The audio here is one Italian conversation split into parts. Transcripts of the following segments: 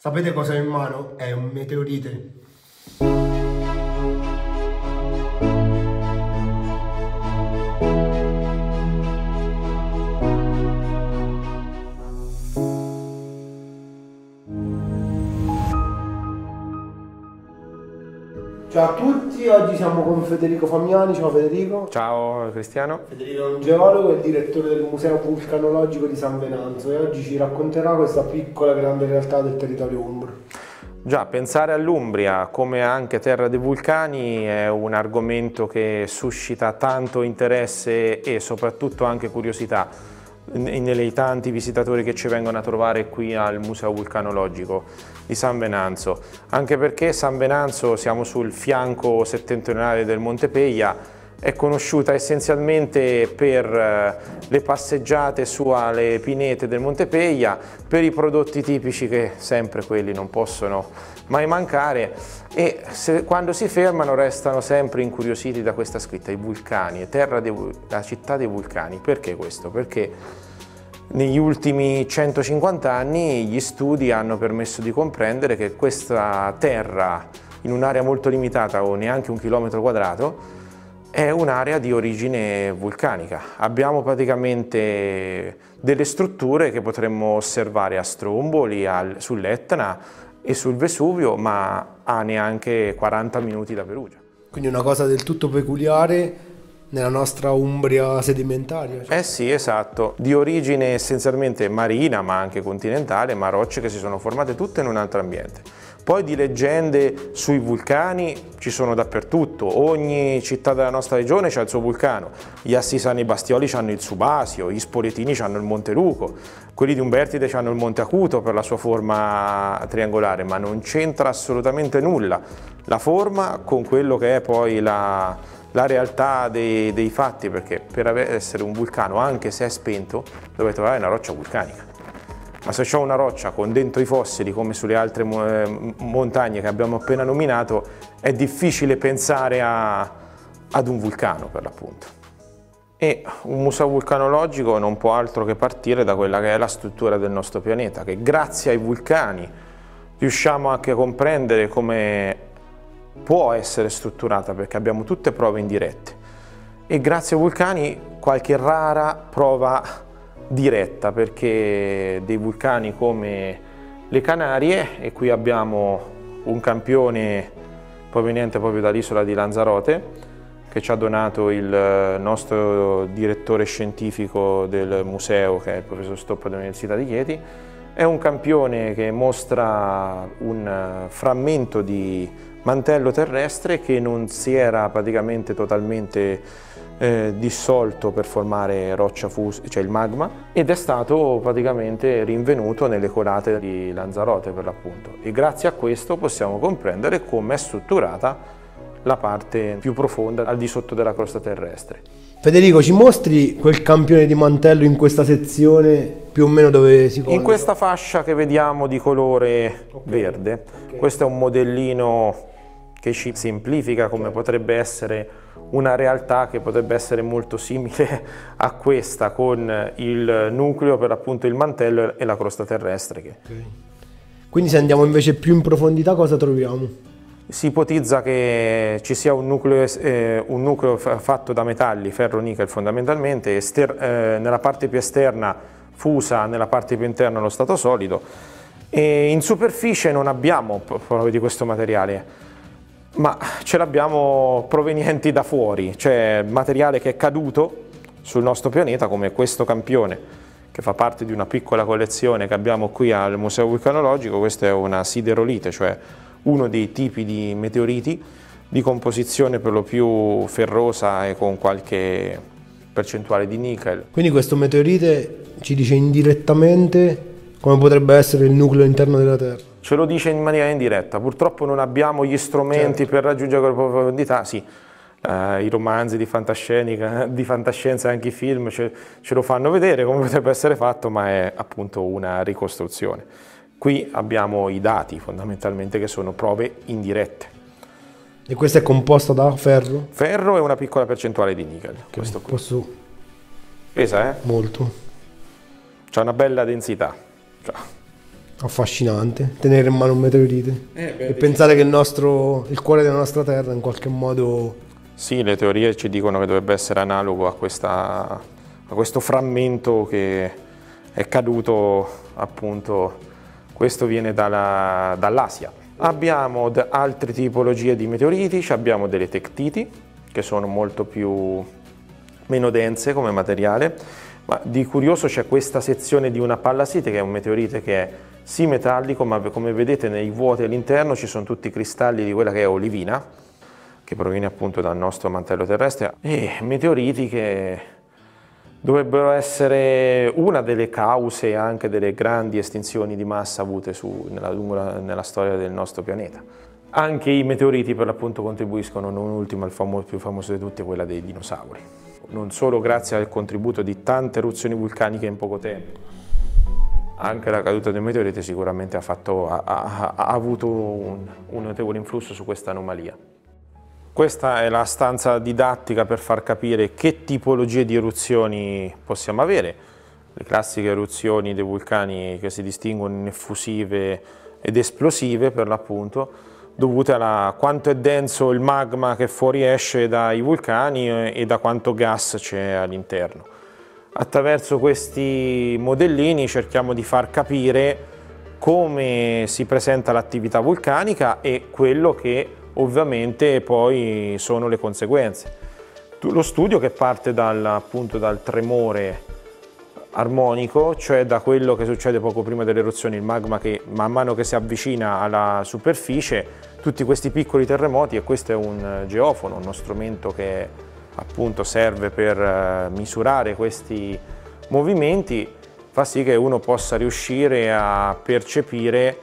Sapete cosa ho in mano? È un meteorite. Ciao a tutti, oggi siamo con Federico Famiani. Ciao Federico. Ciao Cristiano. Federico è un geologo e il direttore del Museo Vulcanologico di San Venanzo e oggi ci racconterà questa piccola grande realtà del territorio umbro. Già, pensare all'Umbria come anche terra dei vulcani è un argomento che suscita tanto interesse e soprattutto anche curiosità nei tanti visitatori che ci vengono a trovare qui al Museo Vulcanologico di San Venanzo, anche perché San Venanzo, siamo sul fianco settentrionale del Monte Peglia, è conosciuta essenzialmente per le passeggiate su alle pinete del Monte Peglia, per i prodotti tipici che sempre quelli non possono mai mancare e quando si fermano restano sempre incuriositi da questa scritta, i vulcani, la città dei vulcani. Perché questo? Perché negli ultimi 150 anni gli studi hanno permesso di comprendere che questa terra, in un'area molto limitata o neanche 1 chilometro quadrato, è un'area di origine vulcanica. Abbiamo praticamente delle strutture che potremmo osservare a Stromboli, sull'Etna e sul Vesuvio, ma a neanche 40 minuti da Perugia. Quindi una cosa del tutto peculiare nella nostra Umbria sedimentaria. Eh sì, esatto, di origine essenzialmente marina ma anche continentale, ma rocce che si sono formate tutte in un altro ambiente. Poi di leggende sui vulcani ci sono dappertutto, ogni città della nostra regione ha il suo vulcano, gli Assisani Bastioli hanno il Subasio, gli Spoletini hanno il Monte Luco, quelli di Umbertide hanno il Monte Acuto per la sua forma triangolare, ma non c'entra assolutamente nulla la forma con quello che è poi la realtà dei fatti, perché per essere un vulcano, anche se è spento, dovete trovare una roccia vulcanica. Ma se c'è una roccia con dentro i fossili, come sulle altre montagne che abbiamo appena nominato, è difficile pensare ad un vulcano per l'appunto. E un museo vulcanologico non può altro che partire da quella che è la struttura del nostro pianeta, che grazie ai vulcani riusciamo anche a comprendere come può essere strutturata, perché abbiamo tutte prove indirette. E grazie ai vulcani qualche rara prova diretta, perché dei vulcani come le Canarie, e qui abbiamo un campione proveniente proprio dall'isola di Lanzarote che ci ha donato il nostro direttore scientifico del museo, che è il professor Stoppa dell'Università di Chieti. È un campione che mostra un frammento di mantello terrestre che non si era praticamente totalmente dissolto per formare roccia fusa, cioè il magma, ed è stato praticamente rinvenuto nelle colate di Lanzarote per l'appunto, e grazie a questo possiamo comprendere come è strutturata la parte più profonda al di sotto della crosta terrestre. Federico, ci mostri quel campione di mantello in questa sezione più o meno dove si colloca? In questa fascia che vediamo di colore verde, questo è un modellino che ci semplifica come potrebbe essere una realtà che potrebbe essere molto simile a questa, con il nucleo, per appunto il mantello e la crosta terrestre. Quindi se andiamo invece più in profondità cosa troviamo? Si ipotizza che ci sia un nucleo fatto da metalli, ferro, nichel fondamentalmente, nella parte più esterna fusa, nella parte più interna lo stato solido, e in superficie non abbiamo prove di questo materiale, ma ce l'abbiamo provenienti da fuori, cioè materiale che è caduto sul nostro pianeta, come questo campione che fa parte di una piccola collezione che abbiamo qui al Museo Vulcanologico. Questa è una siderolite, cioè uno dei tipi di meteoriti di composizione per lo più ferrosa e con qualche percentuale di nickel. Quindi questo meteorite ci dice indirettamente come potrebbe essere il nucleo interno della Terra? Ce lo dice in maniera indiretta, purtroppo non abbiamo gli strumenti per raggiungere quelle profondità. Sì, i romanzi di fantascienza e anche i film ce lo fanno vedere come potrebbe essere fatto, ma è appunto una ricostruzione. Qui abbiamo i dati fondamentalmente che sono prove indirette. E questa è composta da ferro? Ferro e una piccola percentuale di nickel. Questo qui. Posso... Pesa, Molto. C'ha una bella densità. Affascinante, tenere in mano un meteorite e pensare che il cuore della nostra Terra in qualche modo... Sì, le teorie ci dicono che dovrebbe essere analogo a questo frammento che è caduto, appunto, questo viene dall'Asia. Abbiamo altre tipologie di meteoriti, abbiamo delle tectiti, che sono meno dense come materiale, ma di curioso c'è questa sezione di una pallasite, che è un meteorite che è sì metallico, ma come vedete nei vuoti all'interno ci sono tutti i cristalli di quella che è olivina, che proviene appunto dal nostro mantello terrestre, e meteoriti che dovrebbero essere una delle cause anche delle grandi estinzioni di massa avute nella storia del nostro pianeta. Anche i meteoriti per l'appunto contribuiscono, non ultimo il più famoso di tutti, quella dei dinosauri. Non solo grazie al contributo di tante eruzioni vulcaniche in poco tempo, anche la caduta del meteorite sicuramente ha avuto un notevole influsso su questa anomalia. Questa è la stanza didattica per far capire che tipologie di eruzioni possiamo avere. Le classiche eruzioni dei vulcani che si distinguono in effusive ed esplosive per l'appunto, dovute a quanto è denso il magma che fuoriesce dai vulcani e da quanto gas c'è all'interno. Attraverso questi modellini cerchiamo di far capire come si presenta l'attività vulcanica e quello che ovviamente poi sono le conseguenze. Lo studio che parte appunto dal tremore armonico, cioè da quello che succede poco prima delle eruzioni, il magma che man mano che si avvicina alla superficie, tutti questi piccoli terremoti, e questo è un geofono, uno strumento che appunto serve per misurare questi movimenti, fa sì che uno possa riuscire a percepire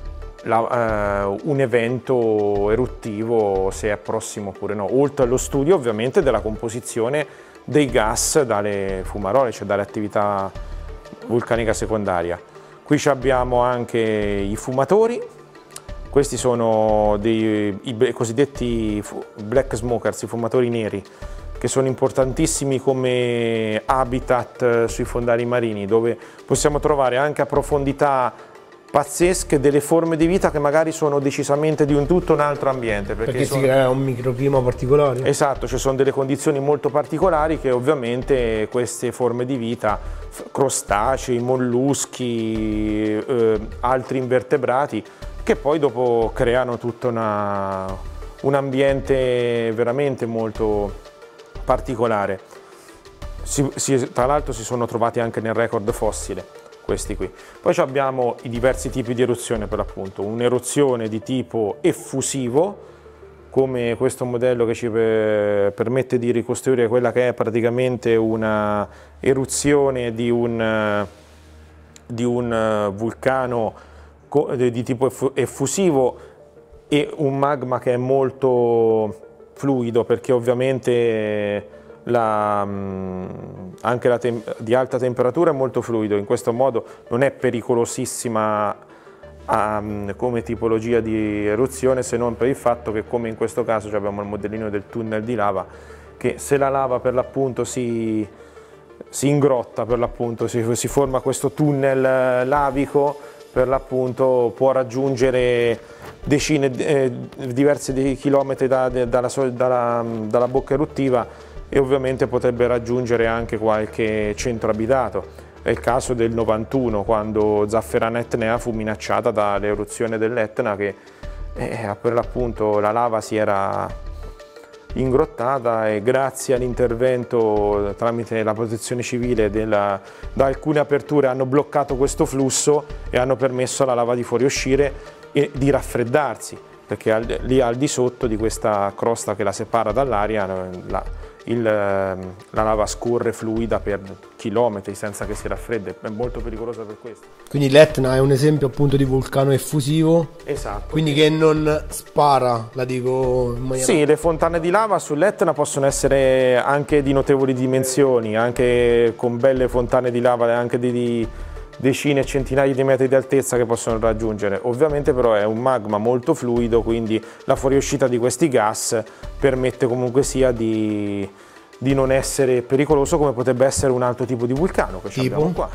un evento eruttivo, se è prossimo oppure no, oltre allo studio ovviamente della composizione dei gas dalle fumarole, cioè dall'attività vulcanica secondaria. Qui abbiamo anche i fumatori. Questi sono i cosiddetti black smokers, i fumatori neri, che sono importantissimi come habitat sui fondali marini, dove possiamo trovare anche a profondità pazzesche delle forme di vita che magari sono decisamente di tutto un altro ambiente. Perché si crea un microclima particolare? Esatto, ci sono delle condizioni molto particolari che ovviamente queste forme di vita, crostacei, molluschi, altri invertebrati, che poi dopo creano tutto un ambiente veramente molto particolare. Tra l'altro si sono trovati anche nel record fossile questi qui. Poi abbiamo i diversi tipi di eruzione per l'appunto, un'eruzione di tipo effusivo, come questo modello che ci permette di ricostruire quella che è praticamente una eruzione di un vulcano di tipo effusivo e un magma che è molto fluido, perché ovviamente anche di alta temperatura è molto fluido, in questo modo non è pericolosissima come tipologia di eruzione, se non per il fatto che, come in questo caso, abbiamo il modellino del tunnel di lava, che se la lava per l'appunto si ingrotta, per l'appunto si forma questo tunnel lavico, per l'appunto può raggiungere decine, diversi di chilometri dalla bocca eruttiva, e ovviamente potrebbe raggiungere anche qualche centro abitato. È il caso del 91, quando Zafferana Etnea fu minacciata dall'eruzione dell'Etna, che per l'appunto la lava si era ingrottata, e grazie all'intervento tramite la protezione civile da alcune aperture hanno bloccato questo flusso e hanno permesso alla lava di fuoriuscire e di raffreddarsi, perché lì al di sotto di questa crosta che la separa dall'aria la lava scorre fluida per chilometri senza che si raffreddi, è molto pericolosa per questo. Quindi l'Etna è un esempio appunto di vulcano effusivo. Esatto. Quindi che non spara, la dico in maniera... Sì, le fontane di lava sull'Etna possono essere anche di notevoli dimensioni, anche con belle fontane di lava anche di decine e centinaia di metri di altezza che possono raggiungere. Ovviamente però è un magma molto fluido, quindi la fuoriuscita di questi gas permette comunque sia di non essere pericoloso, come potrebbe essere un altro tipo di vulcano che abbiamo qua.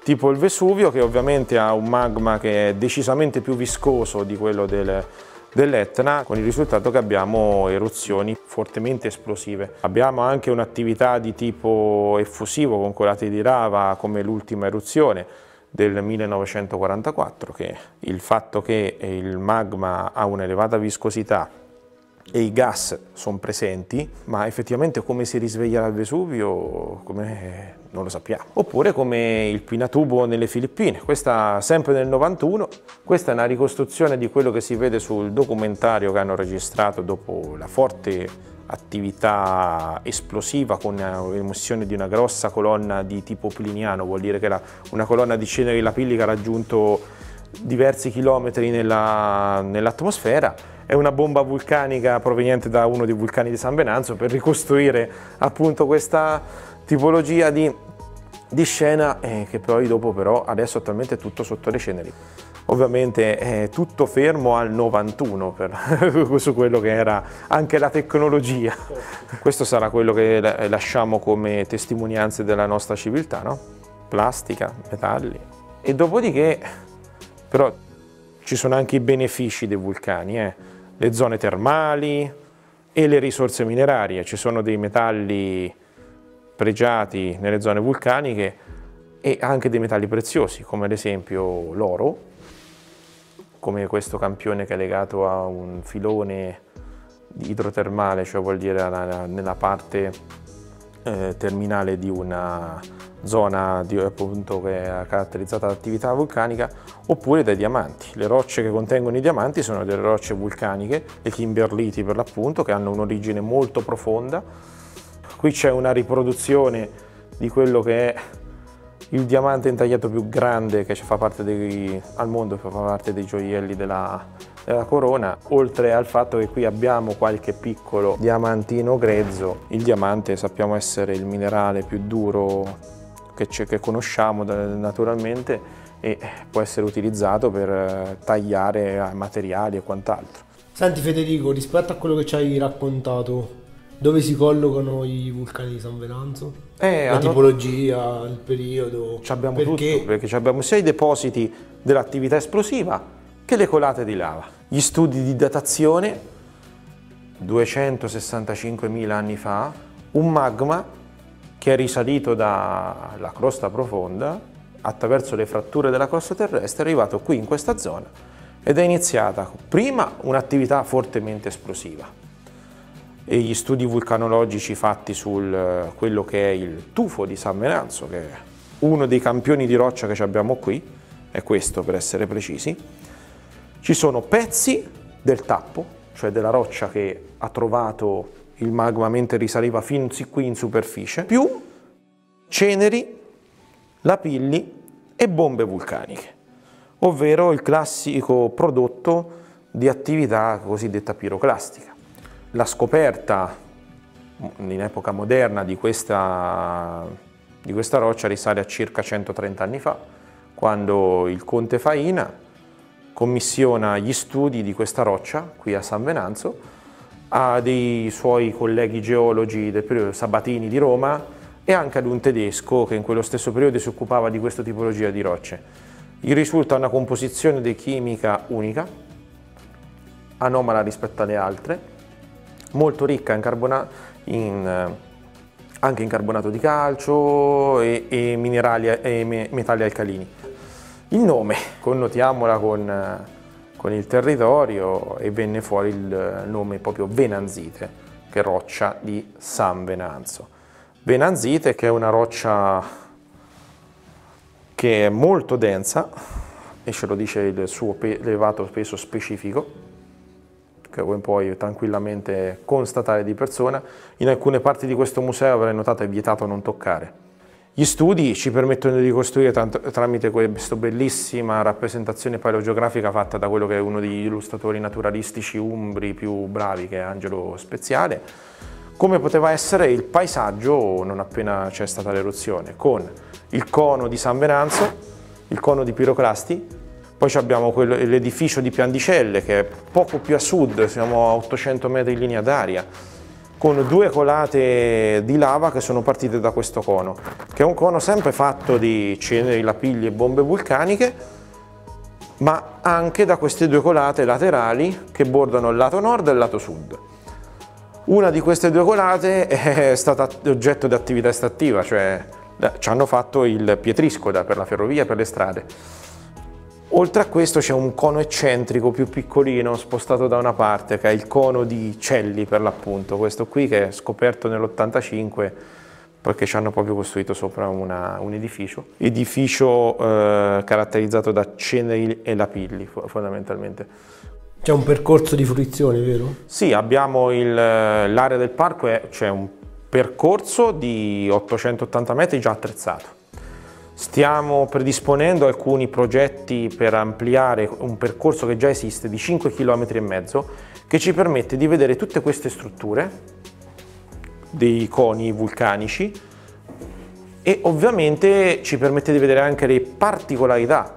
tipo il Vesuvio, che ovviamente ha un magma che è decisamente più viscoso di quello dell'Etna, con il risultato che abbiamo eruzioni fortemente esplosive. Abbiamo anche un'attività di tipo effusivo con colate di lava, come l'ultima eruzione del 1944, che il fatto che il magma ha un'elevata viscosità e i gas sono presenti, ma effettivamente come si risveglia il Vesuvio non lo sappiamo. Oppure come il Pinatubo nelle Filippine, questa sempre nel 91, questa è una ricostruzione di quello che si vede sul documentario che hanno registrato dopo la forte attività esplosiva con l'emissione di una grossa colonna di tipo pliniano, vuol dire che una colonna di ceneri lapillica ha raggiunto diversi chilometri nell'atmosfera. È una bomba vulcanica proveniente da uno dei vulcani di San Venanzo, per ricostruire appunto questa tipologia di scena che poi dopo però adesso attualmente è tutto sotto le ceneri. Ovviamente è tutto fermo al 91 su quello che era anche la tecnologia. Questo sarà quello che lasciamo come testimonianze della nostra civiltà, no? Plastica, metalli. E dopodiché però ci sono anche i benefici dei vulcani, le zone termali e le risorse minerarie. Ci sono dei metalli pregiati nelle zone vulcaniche e anche dei metalli preziosi, come ad esempio l'oro, come questo campione che è legato a un filone idrotermale, cioè vuol dire nella parte terminale di una zona appunto che è caratterizzata da attività vulcanica, oppure dai diamanti. Le rocce che contengono i diamanti sono delle rocce vulcaniche, le kimberliti per l'appunto, che hanno un'origine molto profonda. Qui c'è una riproduzione di quello che è il diamante intagliato più grande che fa parte al mondo, che fa parte dei gioielli della corona, oltre al fatto che qui abbiamo qualche piccolo diamantino grezzo. Il diamante sappiamo essere il minerale più duro che conosciamo naturalmente e può essere utilizzato per tagliare materiali e quant'altro. Senti Federico, rispetto a quello che ci hai raccontato, dove si collocano i vulcani di San Venanzo? La tipologia, il periodo? Abbiamo tutto, perché abbiamo sia i depositi dell'attività esplosiva che le colate di lava. Gli studi di datazione, 265.000 anni fa, un magma che è risalito dalla crosta profonda attraverso le fratture della crosta terrestre, è arrivato qui in questa zona ed è iniziata prima un'attività fortemente esplosiva. E gli studi vulcanologici fatti su quello che è il tufo di San Venanzo, che è uno dei campioni di roccia che abbiamo qui, è questo per essere precisi, ci sono pezzi del tappo, cioè della roccia che ha trovato il magma mentre risaliva fin qui in superficie, più ceneri, lapilli e bombe vulcaniche, ovvero il classico prodotto di attività cosiddetta piroclastica. La scoperta in epoca moderna di questa roccia risale a circa 130 anni fa, quando il conte Faina commissiona gli studi di questa roccia qui a San Venanzo a dei suoi colleghi geologi del periodo, Sabatini di Roma, e anche ad un tedesco che in quello stesso periodo si occupava di questa tipologia di rocce. Gli risulta una composizione di chimica unica, anomala rispetto alle altre, molto ricca anche in carbonato di calcio e minerali e metalli alcalini. Il nome, connotiamola con il territorio, e venne fuori il nome proprio Venanzite, che è roccia di San Venanzo. Venanzite, che è una roccia che è molto densa, e ce lo dice il suo elevato peso specifico, che voi puoi tranquillamente constatare di persona. In alcune parti di questo museo, avrei notato, è vietato non toccare. Gli studi ci permettono di ricostruire tramite questa bellissima rappresentazione paleogeografica fatta da quello che è uno degli illustratori naturalistici umbri più bravi, che è Angelo Speziale, come poteva essere il paesaggio non appena c'è stata l'eruzione, con il cono di San Venanzo, il cono di Piroclasti, poi abbiamo l'edificio di Piandicelle, che è poco più a sud, siamo a 800 metri in linea d'aria, con 2 colate di lava che sono partite da questo cono, che è un cono sempre fatto di ceneri, lapilli e bombe vulcaniche, ma anche da queste 2 colate laterali che bordano il lato nord e il lato sud. Una di queste 2 colate è stata oggetto di attività estrattiva, cioè ci hanno fatto il pietrisco per la ferrovia e per le strade. Oltre a questo c'è un cono eccentrico più piccolino spostato da una parte, che è il cono di Celli per l'appunto, questo qui che è scoperto nell'85 perché ci hanno proprio costruito sopra un edificio caratterizzato da ceneri e lapilli fondamentalmente. C'è un percorso di fruizione, vero? Sì, abbiamo l'area del parco, c'è un percorso di 880 metri già attrezzato. Stiamo predisponendo alcuni progetti per ampliare un percorso che già esiste di 5,5 km che ci permette di vedere tutte queste strutture dei coni vulcanici e ovviamente ci permette di vedere anche le particolarità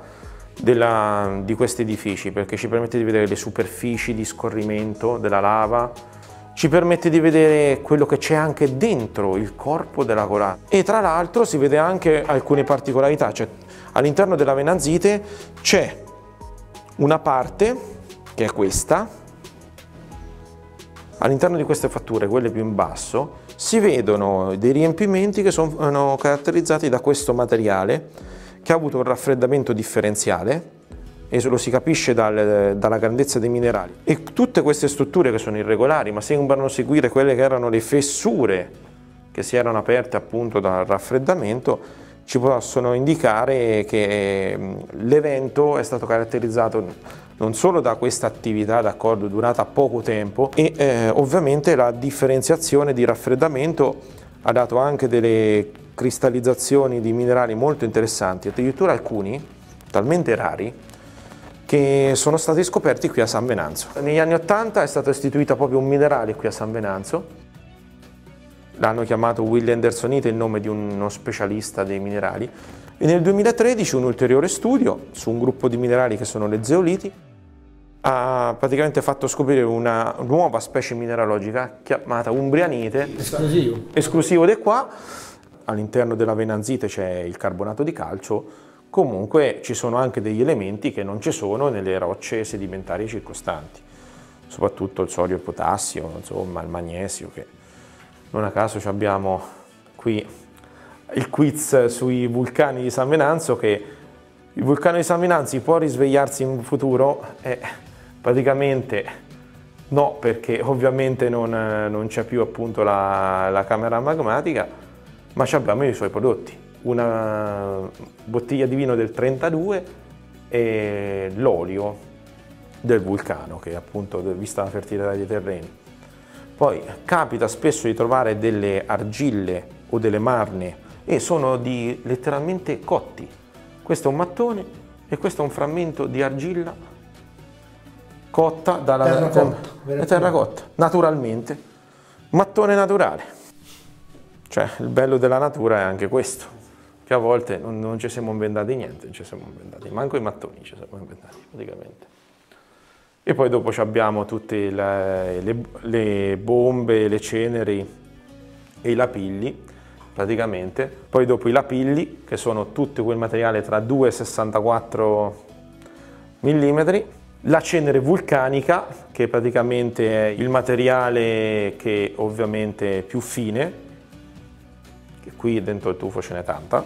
di questi edifici, perché ci permette di vedere le superfici di scorrimento della lava, ci permette di vedere quello che c'è anche dentro il corpo della colata e tra l'altro si vede anche alcune particolarità, cioè all'interno della Venanzite c'è una parte che è questa, all'interno di queste fatture, quelle più in basso, si vedono dei riempimenti che sono caratterizzati da questo materiale che ha avuto un raffreddamento differenziale e lo si capisce dalla grandezza dei minerali. E tutte queste strutture che sono irregolari ma sembrano seguire quelle che erano le fessure che si erano aperte appunto dal raffreddamento ci possono indicare che l'evento è stato caratterizzato non solo da questa attività d'accordo durata poco tempo e ovviamente la differenziazione di raffreddamento ha dato anche delle cristallizzazioni di minerali molto interessanti, addirittura alcuni talmente rari che sono stati scoperti qui a San Venanzo. Negli anni 80 è stato istituito proprio un minerale qui a San Venanzo, l'hanno chiamato Willy Andersonite, il nome di uno specialista dei minerali, e nel 2013 un ulteriore studio su un gruppo di minerali che sono le zeoliti ha praticamente fatto scoprire una nuova specie mineralogica chiamata umbrianite, esclusivo di qua. All'interno della Venanzite c'è il carbonato di calcio. Comunque ci sono anche degli elementi che non ci sono nelle rocce sedimentarie circostanti, soprattutto il sodio e il potassio, insomma il magnesio, che non a caso abbiamo qui il quiz sui vulcani di San Venanzo, che il vulcano di San Venanzo può risvegliarsi in futuro? Praticamente no, perché ovviamente non c'è più appunto la camera magmatica, ma abbiamo i suoi prodotti. Una bottiglia di vino del 32 e l'olio del vulcano, che appunto vista la fertilità dei terreni. Poi capita spesso di trovare delle argille o delle marne e sono letteralmente cotti. Questo è un mattone e questo è un frammento di argilla cotta dalla terracotta, naturalmente. Mattone naturale. Cioè il bello della natura è anche questo, che a volte non ci siamo inventati niente, non ci siamo inventati, manco i mattoni ci siamo inventati praticamente. E poi dopo abbiamo tutte le bombe, le ceneri e i lapilli praticamente. Poi dopo i lapilli, che sono tutto quel materiale tra 2 e 64 mm. La cenere vulcanica, che praticamente è il materiale che ovviamente è più fine, che qui dentro il tufo ce n'è tanta.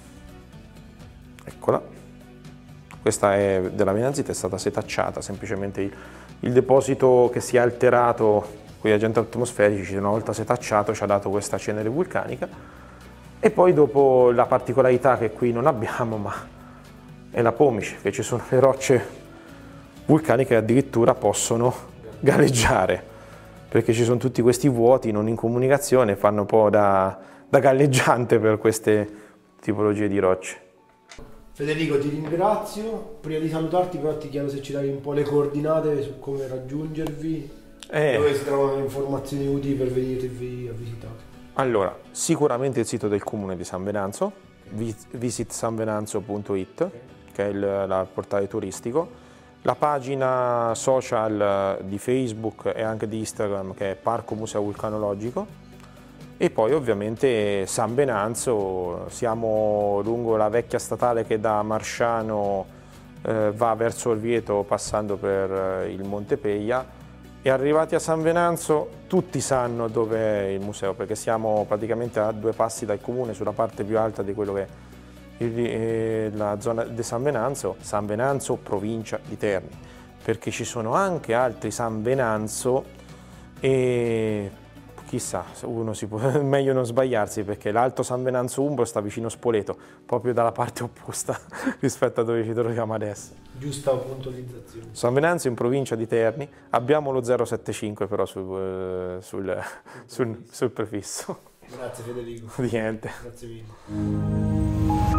Eccola. Questa è della Venanzite, è stata setacciata, semplicemente il deposito che si è alterato con gli agenti atmosferici, una volta setacciato ci ha dato questa cenere vulcanica. E poi dopo la particolarità che qui non abbiamo, ma è la pomice, che ci sono le rocce vulcaniche che addirittura possono galleggiare, perché ci sono tutti questi vuoti non in comunicazione, fanno un po' da galleggiante per queste tipologie di rocce. Federico, ti ringrazio. Prima di salutarti però ti chiedo se ci dai un po' le coordinate su come raggiungervi, dove si trovano le informazioni utili per venirvi a visitare. Allora, sicuramente il sito del comune di San Venanzo, visitsanvenanzo.it, che è il portale turistico. la pagina social di Facebook e anche di Instagram che è Parco Museo Vulcanologico, e poi ovviamente San Venanzo, siamo lungo la vecchia statale che da Marsciano va verso Orvieto passando per il Monte Peglia, e arrivati a San Venanzo tutti sanno dove è il museo, perché siamo praticamente a 2 passi dal comune, sulla parte più alta di quello che è la zona di San Venanzo provincia di Terni, perché ci sono anche altri San Venanzo e chissà, uno si può, meglio non sbagliarsi, perché l'Alto San Venanzo Umbro sta vicino Spoleto, proprio dalla parte opposta rispetto a dove ci troviamo adesso. Giusta puntualizzazione. San Venanzo in provincia di Terni, abbiamo lo 075 però sul prefisso. Grazie Federico. Di niente. Grazie mille.